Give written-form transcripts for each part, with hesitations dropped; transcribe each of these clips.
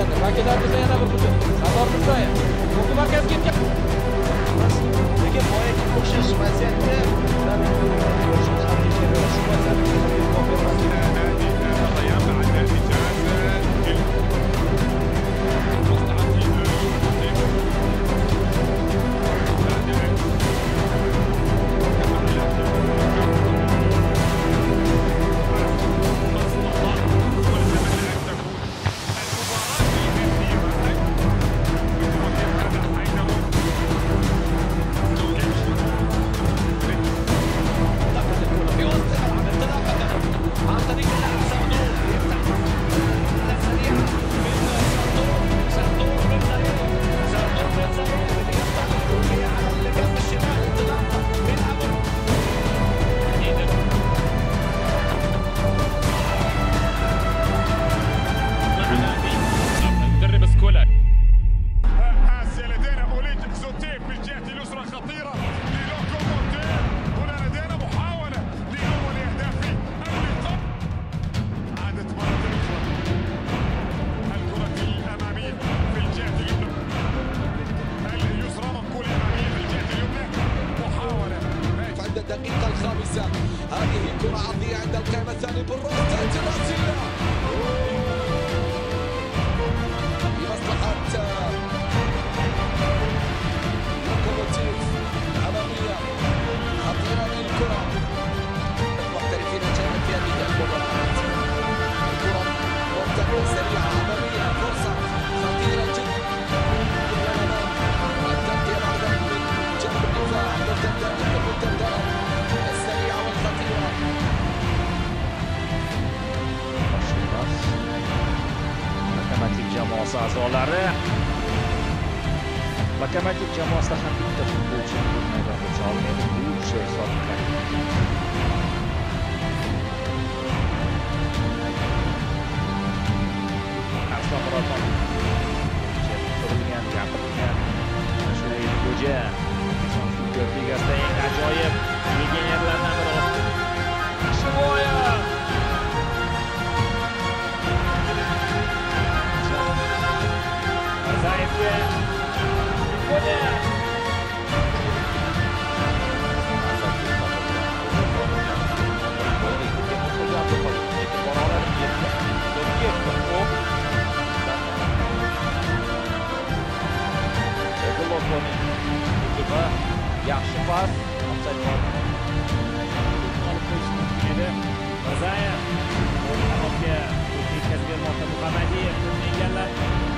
Vakillarimiz yana bir hujum. Sardor Mirzaev. To'pni markazga yetkazdi. Lekin boyaga o'xshash vaziyatda shu الدقيقة الخامسة. هذه كرة عرضية عند القائمة الثانية بالراس تأتي رأسية لمصلحة لوكوموتيف أمامية. خطيرة من الكرة. المحترفين جاءوا في هذه المباراة. الكرة مرتدة سريعة أمامية. فرصة خطيرة جدا. التغطية بعد ذلك من جنب الدفاع. مرتدة السريعة والخطيرة. Lokomotiv jamoasi a'zolari. Lokomotiv jamoasida ham bitta futbolchi maydonga solmaydi. Bu hisobda. Aslan Murodov gapirgan shu Xo'ja Ligasida eng ajoyib legionerlardan biri. Shivoya Mirzaevga Xo'ja yaxshi pas, offside bor. Olib qo'yish mumkin edi. Mirzaev o'rmonga yetkazib bermoqda. Muhammadiyev to'pni egallab.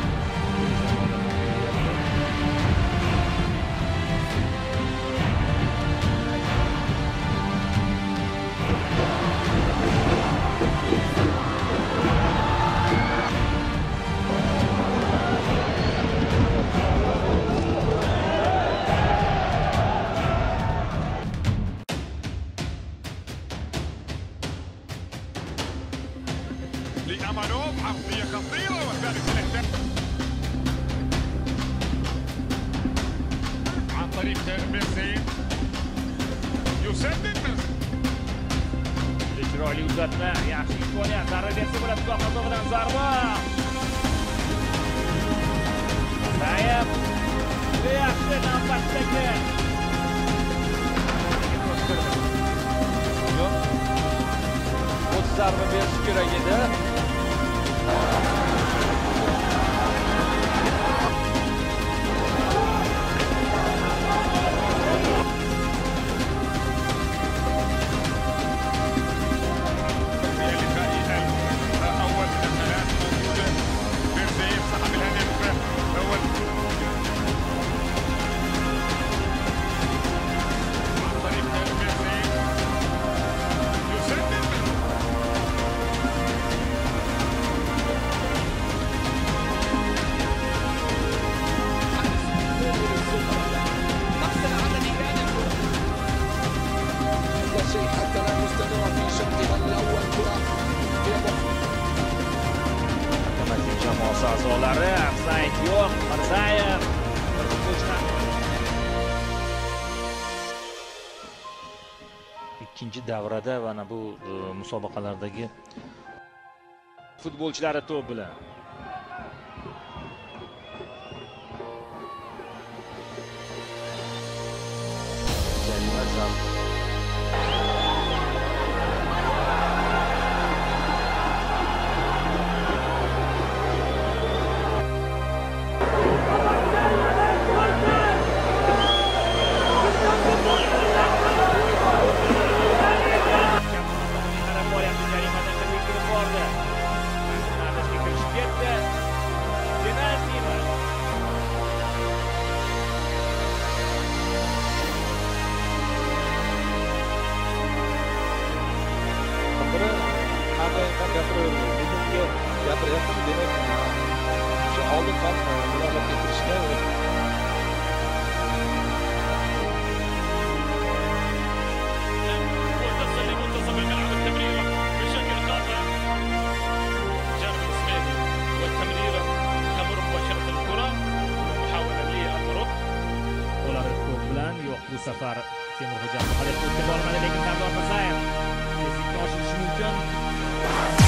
لأمانوف عرضية خطيرة وثالث الأهداف عن طريق ميرزايف يسدد Chiroyli uzatma, yaxshi imkoniyat. Zarba bersa bo'ladi. Qo'qondan zarba. Mirzaev yaxshi navbatdagi zarba berish kerak edi. jamoasi a'zolari offside yo'q. Mirzaev ikkinchi davrada mana bu musobaqalardagi futbolchilari to'p bilan bilan gapiryapti, demak shu oldin ham muloqot keltirishda وتصل لمنتصف الملعب التمريرة بشكل خاطئ. جانب الاسماعيلي والتمريرة تمر مباشرة الكرة محاولة للمرور. Ular to'p bilan yo'q, bu safar Temurxo'ja Muhammad o'tkazib olmadi, lekin Sardor Mirzaev tezlikni oshirishi mumkin.